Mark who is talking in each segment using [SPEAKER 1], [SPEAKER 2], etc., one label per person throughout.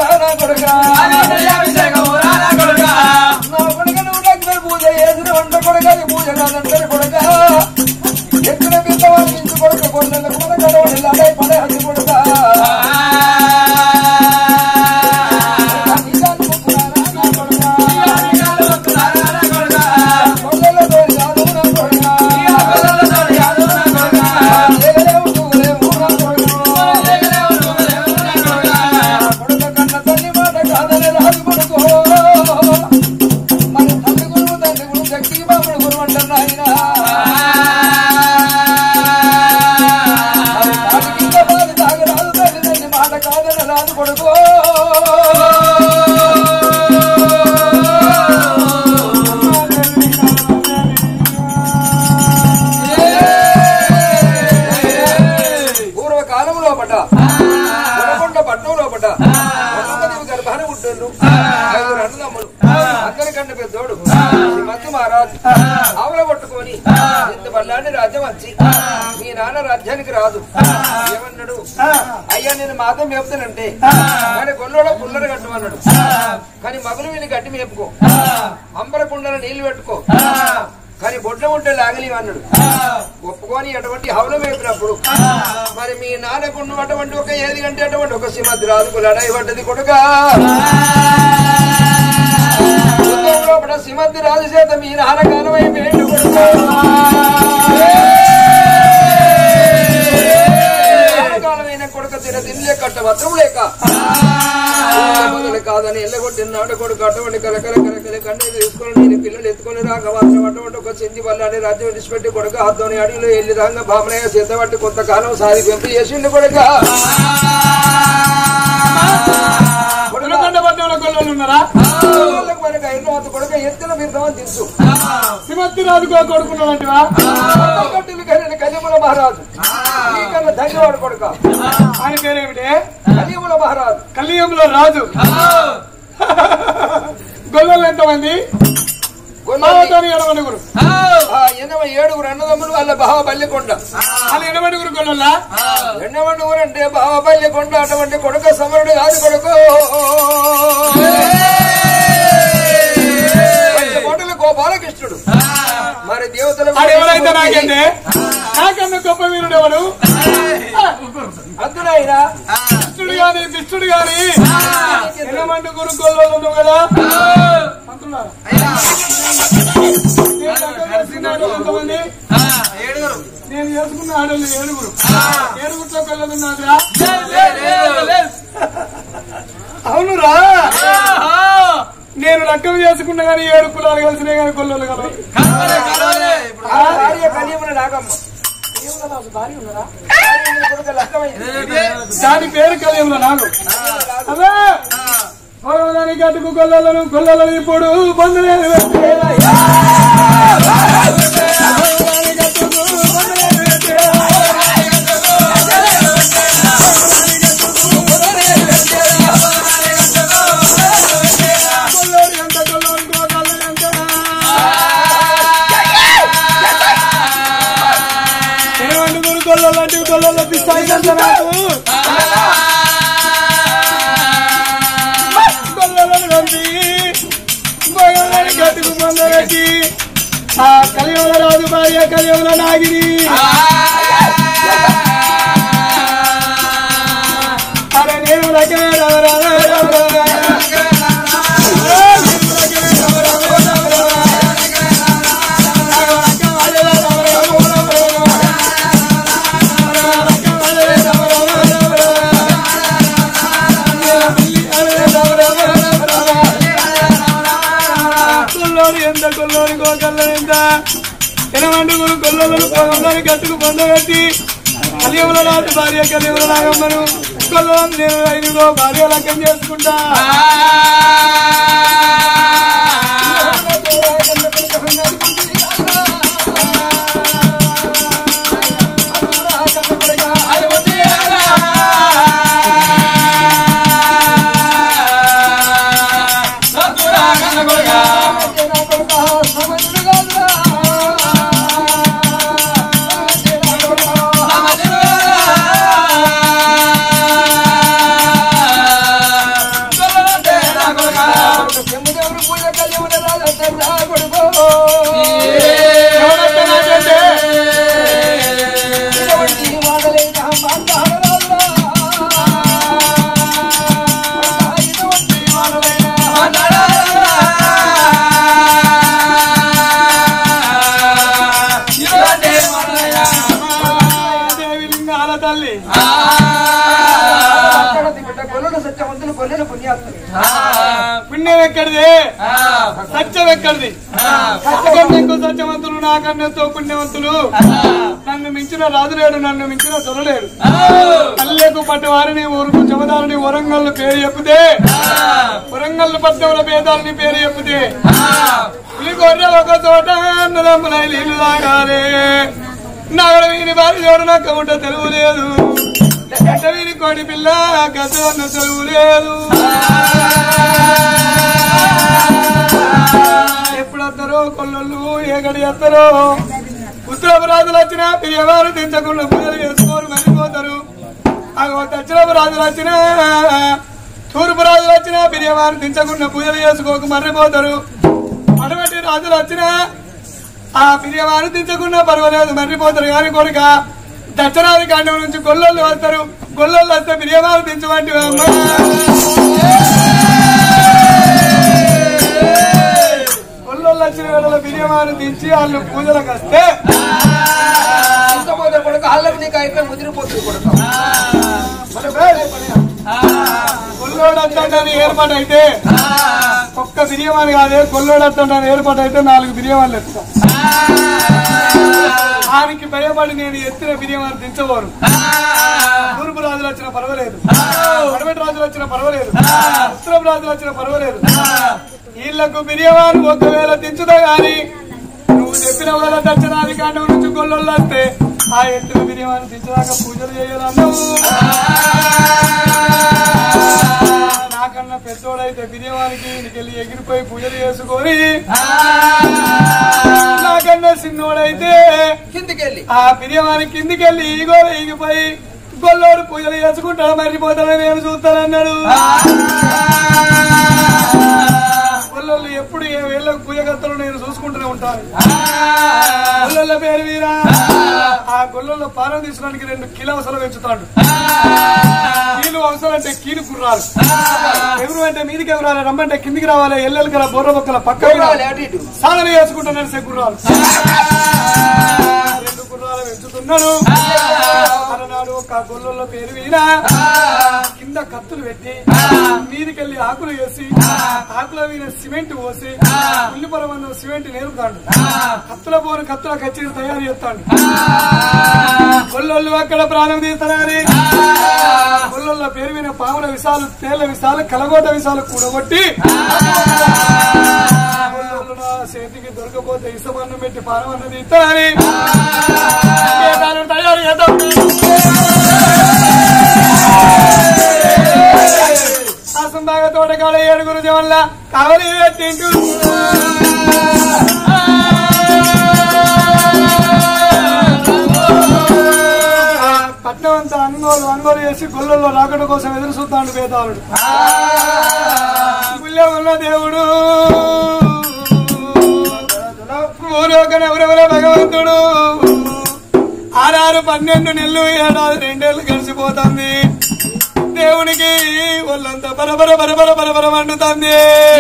[SPEAKER 1] రానా కొడుకా నా కొడుక నువ్వు దగ్గర పూజ చేసిన వంట కొడుకది పూజ కాదంటారు కొడుక ఎక్కడ పిల్లవాళ్ళు ఇంటి కొడుకు కొడుకు మన గడవడి అదే పడే హద్దు కొడుక అందరికంటే పెద్దోడు శ్రీమంతు మహారాజు ఆవుల పట్టుకొని ఇంత బల్లాన్ని రాజ్యం వచ్చి మీ నాన్న రాజ్యానికి రాదు ఏమన్నాడు అయ్యా నేను మాతో మేపుతానంటే కానీ గొల్లోలో పుల్లరు కట్టమన్నాడు కానీ మగులు వీళ్ళు గట్టి మేపుకో అంబర కుండల నీళ్లు పెట్టుకో కానీ బొడ్ల ఉంటే లాగలేవు అన్నాడు ఒప్పుకొని అటువంటి హౌల వేపినప్పుడు మరి మీ నాన్నకున్న అటువంటి ఒక ఏది అంటే అటువంటి ఒక శ్రీమతి రాజుకు లడాయి పడ్డది కొడుక శ్రీమతి రాజు చేత మీ నాన్న కాలమై పేరు కాలమైన కొడుక తినలే కట్ట వస్త్రం లేక కాదని ఎల్లగొట్టినాడు కొడుకు అటువంటి కలకల కలకల కన్నీరు తీసుకొని నేను పిల్లలు ఎత్తుకొని రాక మాత్రం అటువంటి ఒక చింది వల్ల రాజ్యం విడిచిపెట్టి కొడుక హద్దుని అడిగిలో వెళ్ళి రాగా బామనయ్య చేతబట్టి కొంతకాలం సారి పెంపు చేసిండు కొడుక కొడుక ఎత్తున మిర్దామని తెలుసు శ్రీమతి రాజుకో కొడుకున్నాడంటివా కలిముల మహారాజు నీకన్నా ధన్యవాడు కొడుక ఆయన పేరేమిటి కలియుముల మహారాజు కలియుముల రాజు గొల్లలు ఎంతమంది 87 అన్నదమ్ములు వాళ్ళ బావబల్లికొండ వాళ్ళు 80 గొల్ల 80 అంటే బావబల్లికొండ అటువంటి కొడుక సమరుడు కాదు కొడుకు గోపాలకృష్ణుడు మరి దేవతలు ఎవరైతే నాకంటే నాకన్నా గొప్ప వీరుడు ఎవరు అద్దునైనా కృష్ణుడు గాని కృష్ణుడు గాని 80 గొల్లలు ఉన్నావు కదా నేను చేసుకున్న ఆడోళ్ళు 7 గొల్లలు ఉన్నారా అవునురా నేను లెక్కలు చేసుకున్నా కానీ 7 కులాలు కలిసినాయి కానీ కొల్లలు కదా దాని పేరు కలియుముల నాగు అదే భగవాని గట్టుకు కొల్లలను ఇప్పుడు బంధులేదు కొల్లలు పిస్తాయి నాకు కొల్లలను పంపి భగవాని గట్టుకు పొందబెట్టి ఆ కలియుగ రాజు భార్య కలియుగ నాగిని అరే నేను కొల్లలను పొందని గట్టుకు పొందబెట్టి కలియుగ రాజు భార్య కలియుగ నాగమ్మను కొల్లను నేను 5 భార్య లెక్కం చేసుకుంటా
[SPEAKER 2] పుణ్యం ఎక్కడిది సత్యం ఎక్కడిది కష్టకన్నా సత్యవంతులు నాకన్నతో పుణ్యవంతులు నన్ను మించిన రాజులేడు నన్ను మించిన దొరలేడు పల్లెకు పట్టవారిని ఊరుకు చెమదారిని వరంగల్ పేరు చెప్తే వరంగల్ పట్టణంలో పేదాలని పేరు చెప్తే పులిగొర్రె ఒక చోట అన్నదమ్ములై నీళ్లు తాగాలి నగర వీని భార్య చోట నాకు ఉంట తెలుగు లేదు గడ్డ వీని కోడి పిల్ల గద్ద అన్న తెలుగు లేదు ఎప్పుడు వస్తారో కొల్లొల్లు ఏగడి వస్తారో ఉత్తరపు వచ్చినా ఎవరు తెచ్చకుండా పూజలు చేసుకోరు మర్చిపోతారు దక్షిణపు రాజులు వచ్చినా తూర్పు రాజులు వచ్చినా బిర్యవారు దించకుండా పూజలు చేసుకోక మర్రిపోతారు అటువంటి రాజులు వచ్చినా ఆ బిర్యవారు దించకుండా పర్వాలేదు మర్రిపోతారు కానీ కొడుక దక్షిణాది కాండం నుంచి గొల్లలు వస్తారు గొల్లలు వస్తే బిర్యవారు దించవంటి గొల్లలు వచ్చిన వేళ బిర్యవారు దించి వాళ్ళు పూజలకు వస్తే
[SPEAKER 1] కొడుకు వాళ్ళకి నీకు అయితే ముదిరిపోతుంది కొడుకు
[SPEAKER 2] కొల్లోడని ఏర్పాటు అయితే ఒక్క బిర్యానీ కాదే కొల్లోడని ఏర్పాటు అయితే 4 బిర్యానీలు ఎత్తుతాం ఆయనకి భయపడి నేను ఎత్తిన బిర్యానీ దించబోరు తూర్పు రాజులు వచ్చినా పర్వాలేదు అడవిటి రాజులు వచ్చినా పర్వాలేదు ఉత్తరపు రాజులు వచ్చినా పర్వాలేదు వీళ్లకు బిర్యానీ ఒకవేళ దించుతా గాని నువ్వు చెప్పిన వాళ్ళ దక్షిణాది కాండం నుంచి కొల్లొళ్ళు వస్తే ఆ ఎత్తిన బిర్యానీ దించదాకా పూజలు చేయాలన్నావు నాకన్నా పెద్దోడైతే బిర్యానీకి ఇంటికెళ్ళి ఎగిరిపోయి పూజలు చేసుకొని నాకన్నా చిన్నోడైతే
[SPEAKER 1] కిందికెళ్ళి ఆ
[SPEAKER 2] బిర్యానీ కిందికెళ్ళి ఈగోలు ఈగిపోయి గొల్లోడు పూజలు చేసుకుంటాడు మర్రిపోతాడని నేను చూస్తానన్నాడు గొల్లోళ్ళు ఎప్పుడు ఏ వేళ్ళకు పూజకర్తలు నేను చూసుకుంటూనే ఉంటాను గొల్లల పేరు వీరా ఆ గొల్లలో పానం తీసుకోవడానికి 2 కిలోసలు పెంచుతాడు కీలు అవసరం అంటే కీలు కుర్రాలు ఎవరు అంటే మీదికి ఎవరాలి రమ్మంటే కిందికి రావాలి ఎల్లెలు కదా బొర్ర బొక్కల పక్క సాధన చేసుకుంటున్నాడు గుర్రాలు 2 గుర్రాలు పెంచుతున్నాడు అలనాడు ఒక గొల్లలో పేరు వీరా కింద కత్తులు పెట్టి మీదికెళ్ళి ఆకులు వేసి ఆకుల మీద సిమెంట్ పోసి ఉల్లిపరమన్న సిమెంట్ నేర్పుతాడు కత్తుల పోను కత్తుల కచ్చేది తయారు చేస్తాడు గొల్లొళ్ళు అక్కడ ప్రాణం తీస్తారని గొల్లొళ్ళ పేరు మీద పాముల విషాలు తేళ్ల విషాలు కలగోట విషాలు కూడగొట్టి గొల్లొళ్ళు నా చేతికి దొరకపోతే ఇసమన్నం పెట్టి పానమన్న తీస్తారని తయారు చేద్దాం అసంబాగా తోటకాడ 7 జవన్ల కవలి పెట్టిండు పట్నం అంతా అంగోలు చేసి గొల్లల్లో రాకడ కోసం ఎదురు చూస్తాడు పేదాలుడు గుళ్ళే ఉన్న దేవుడు ఊరోకనెవరెవరో భగవంతుడు 6 12 నెలలు ఏడాది 2 ఏళ్ళు గడిచిపోతుంది దేవునికి ఒళ్ళంతా బరబర బరబర బరబర వండుతుంది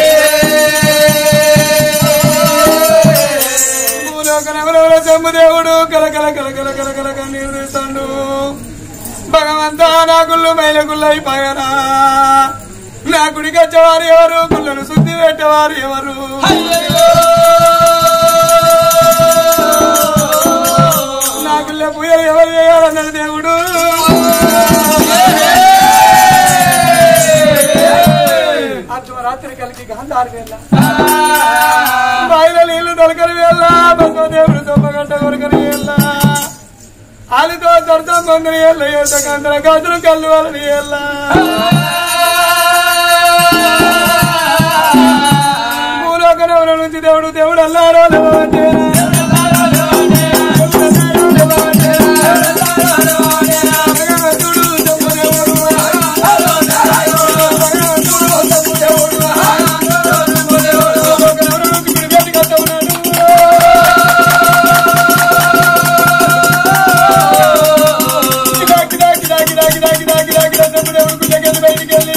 [SPEAKER 2] ఊరోకనెవరెవరో చెంబు దేవుడు కలకల కలకల కలకల కన్నీరు తీస్తాడు భగవంతా నా గుళ్ళు మైల గుళ్ళు అయిపోయారా నా గుడికి వచ్చేవారు ఎవరు గుళ్ళను శుద్ధి పెట్టేవారు ఎవరు నా గుళ్ళ పూజలు ఎవరు చేయాలన్నది దేవుడు అర్ధరాత్రి కలిగి గాంధారి వేళ బాయిల నీళ్లు దొరకని వేళ బసవదేవుడు తొమ్మగంట కొరకని వేళ ఆలితో దర్శనం పొందని వేళ ఏటకందర గాజులు కళ్ళు వాళ్ళని వేళ భూలోకనెవరి నుంచి దేవుడు దేవుడు అల్లారో లేవంటే బయటికి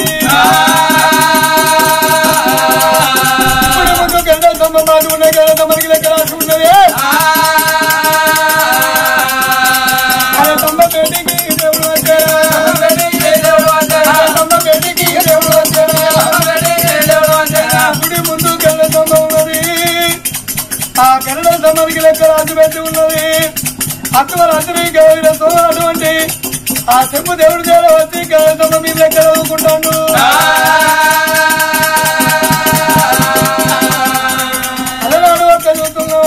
[SPEAKER 2] మనకి లెక్క రాజు పెట్టి ఉన్నది. అటువంటి అటువంటి ఆ చెంపు దేవుడి దగ్గర వచ్చి గౌరవ మీ లెక్క చదువుకుంటాను. అలనాడు ఒక్క చూస్తున్నా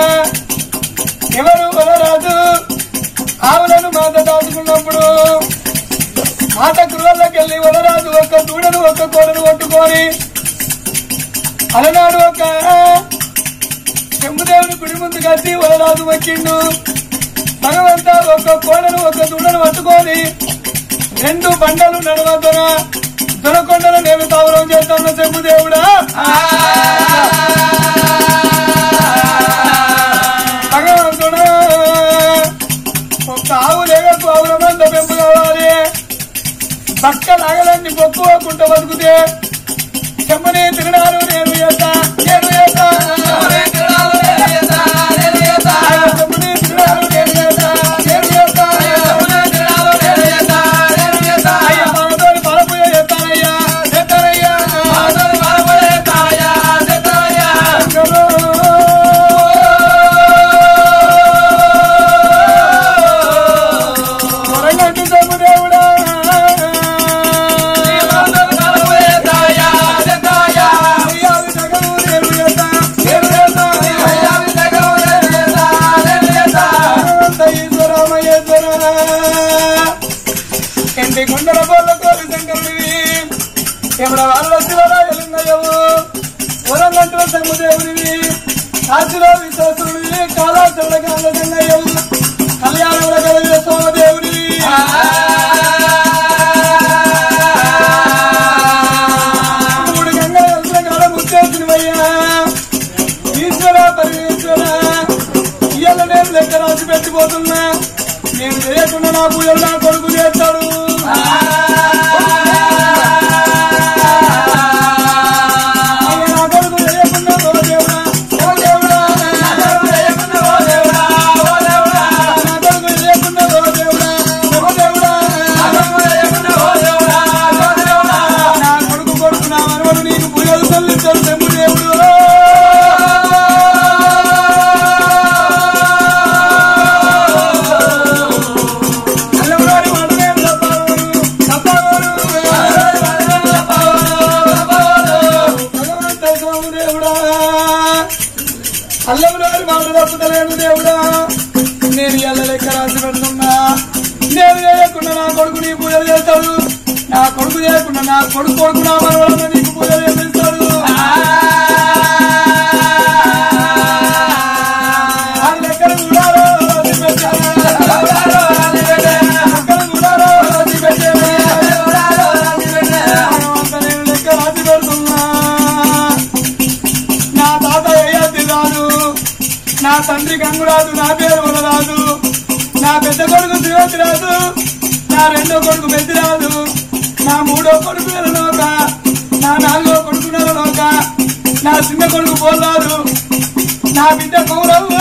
[SPEAKER 2] ఎవరు వలరాజు ఆవులను మాత దాచుకున్నప్పుడు మాత గృహంలోకి వెళ్ళి వలరాజు ఒక్క దూడను ఒక్క కోడను కొట్టుకొని అలనాడు ఒక చెంబుదేవుని గుడి ముందు కట్టి వలరాజు వచ్చిండు. భగవంతా ఒక్క కోడను ఒక్క దూడను పట్టుకొని 2 బండలు నడవద్దన దొరకొండలు నేను తావరం చేస్తాను చెంబుదేవుడా. భగవంతుడా ఒక్క ఆవు లేగకు ఆవుల మంద పెంపు కావాలి. పక్క నాగలన్నీ పొక్కుకోకుండా బతుకుతే చెమ్మని తిరడాలు నేను చేస్తా నేను చేస్తా చెమ్మని తిరడాలు నేను చేస్తా నేను చేస్తా చెమ్మని తిరడాలు నేను చేస్తా నేను చేస్తా చెమ్మని తిరడాలు నేను చేస్తా నేను చేస్తా అయ్యా మనతోని పరపుయ చేస్తానయ్యా చేస్తానయ్యా మనతోని పరపుయ చేస్తానయ్యా చేస్తానయ్యా వరంగంటి చెమ్మదేవుడా ఎంటి గుండెల బోళ్ళ కోరి శంకరుడివి ఎవడ వాళ్ళ శివరాయలున్నాయవు వరంగంటుల శంభుదేవుడివి కాశీలో విశ్వాసుడివి కాళాచరణ కాళ్ళయ్యవు కళ్యాణముల కలిగిన సోమదేవుడివి మూడు గంగల కలిసిన కాడ ముచ్చేసినవయ్యా ఈశ్వర పరమేశ్వర ఇయ్యాల నేను లెక్క రాసి పెట్టిపోతున్నా. నేను చేయకుండా నా పూజలు నా కొడుకు చేస్తాడు. నా కొడుకు చేయకుండా ఓ దేవుడా ఓ దేవుడా నా కొడుకు చేయకుండా ఓ దేవుడా ఓ దేవుడా నా కొడుకు చేయకుండా ఓ దేవుడా ఓ దేవుడా నా కొడుకు చేయకుండా ఓ దేవుడా ఓ దేవుడా నా కొడుకు నా మనవడు నీకు పూజలు చెల్లించాడు చెంబు దేవుడు. అల్లములోని మాట తప్పుతలేను దేవుడా. నేను ఎల్ల లెక్క రాసి పెడుతున్నా. నేను చేయకుండా నా కొడుకు నీ పూజలు చేస్తాడు. నా కొడుకు చేయకుండా నా కొడుకు నా మనవలను నీకు పూజలు చేపిస్తాడు. లెక్కలు చూడాలో లెక్క రాసి పెడుతున్నా. నా తాత అయ్యద్ది రాదు, నా తండ్రి గంగురాజు, నా పేరు వలరాజు, నా పెద్ద కొడుకు శివతి రాజు, నా 2వ కొడుకు పెద్దిరాజు, నా 3వ కొడుకు నెలలోక, నా 4వ కొడుకు నెలలోక, నా చిన్న కొడుకు పోలాదు, నా బిడ్డ కౌరవ్వ.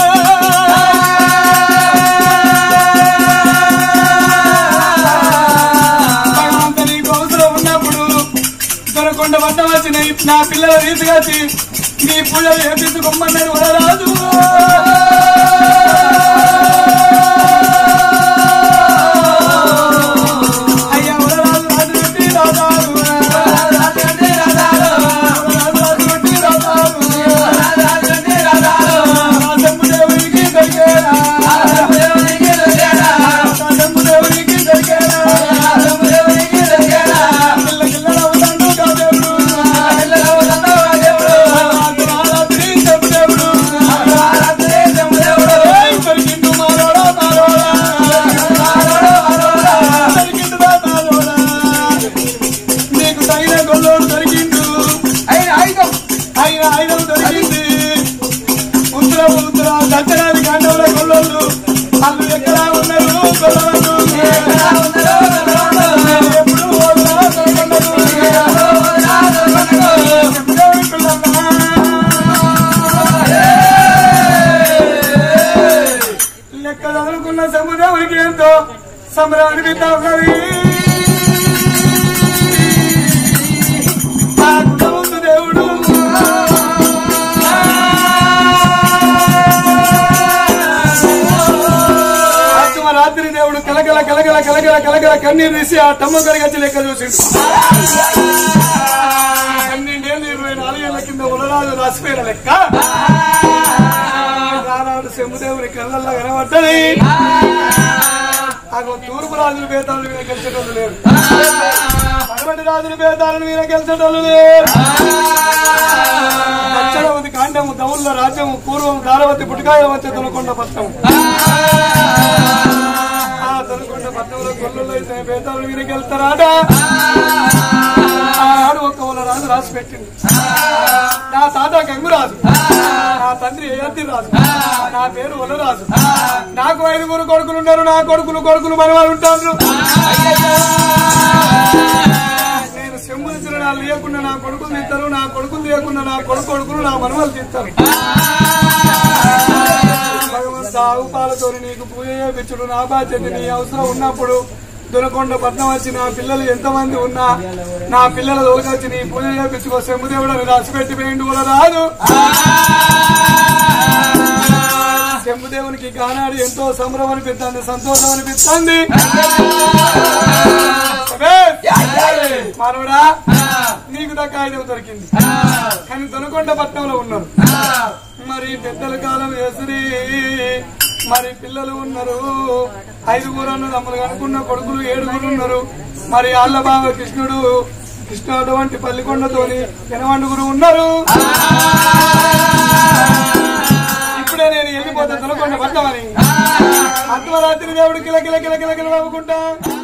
[SPEAKER 2] భగవంత నీకు అవసరం ఉన్నప్పుడు దొరకొండ వద్ద వచ్చినాయి నా పిల్లల రీతిగాచి నీ పూజలు చేపించుకోమన్నాడు వలరాజు. అయ్యా వలరాజు రాజు పెట్టి రాజారు శంభుదేవునికి దొరికేరా శంభుదేవునికి దొరికేరా కిల్ల అవుతాడు కాదేవుడు దొరికిండు మారోడా మారోడా దొరికిండు మారోడా నీకు తగిన గొల్లోడు దొరికిండు. అయిన ఆయుధం దొరికింది. ఉత్తర దక్షిణాది కాండంలో గొల్లోళ్ళు వాళ్ళు ఎక్కడా ఉన్నారు గొల్లవద్దు ఎప్పుడు లెక్క చదువుకున్న సముద్రానికి ఎంతో సంబరం అనిపిస్తా ఉన్నది. దేవుడు కలగల కన్నీరు తీసి ఆ టమ్మ కరిగచ్చి లెక్క చూసిండు. 12 ఏళ్ళ కింద ఉలరాజు రాసిపోయిన లెక్క రానాడు శంభుదేవుని కళ్ళల్లో కనబడ్డది. తూర్పు రాజుల బేతాలను మీద గెలిచేటోళ్ళు లేరు, పడమటి రాజుల బేతాలను మీద గెలిచేటోళ్ళు లేరు. దక్షిణవతి కాండము దౌళ్ళ రాజ్యము పూర్వం దారవతి పుటికాయల మధ్య తొనకొండ పట్టణము. ఆ తొనకొండ పట్టణంలో గొల్లుల్లో అయితే బేతాలను మీద గెలుస్తారాట. ఆడు ఒక్క వాళ్ళ రాజు రాసి పెట్టింది. నా తాత గంగురాజు, నా తండ్రి అయోధ్య రాజు, నా పేరు వలరాజు. నాకు 5 కొడుకులున్నారు. నా కొడుకులు మనవాళ్ళు ఉంటారు. నేను శంభుని చిరణాలు లేకుండా నా కొడుకులు తీస్తారు, నా కొడుకులు లేకుండా నా కొడుకులు నా మనవాళ్ళు తీస్తారు. భగవంత ఆవు పాలతో నీకు పూజ చేయించుడు నా బాధ్యత. నీ అవసరం ఉన్నప్పుడు దొనకొండ పట్నం వచ్చి నా పిల్లలు ఎంతమంది ఉన్నా నా పిల్లల దొరకొచ్చి నీ పూజ చేయించుకో. శంభుదేవుడు అని రాసిపెట్టి పోయిండు కూడా రాదు. శంభుదేవునికి గానాడు ఎంతో సంబరం అనిపిస్తుంది, సంతోషం అనిపిస్తుంది. మానవుడా నీకు దక్కాయిదం దొరికింది, కానీ దొనకొండ పట్నంలో ఉన్నారు. మరి పెద్దల కాలం వేసిరి, మరి పిల్లలు ఉన్నారు. 5 అన్నదమ్ములు అనుకున్న కొడుకులు 7 ఉన్నారు. మరి ఆళ్ళ బావ కృష్ణుడు అటువంటి పల్లికొండతోని 8 ఉన్నారు. ఇప్పుడే నేను వెళ్ళిపోతా దొనకొండ పట్టమని. అర్ధరాత్రి దేవుడు కిల కిల కిల కిల కిల నవ్వుకుంటా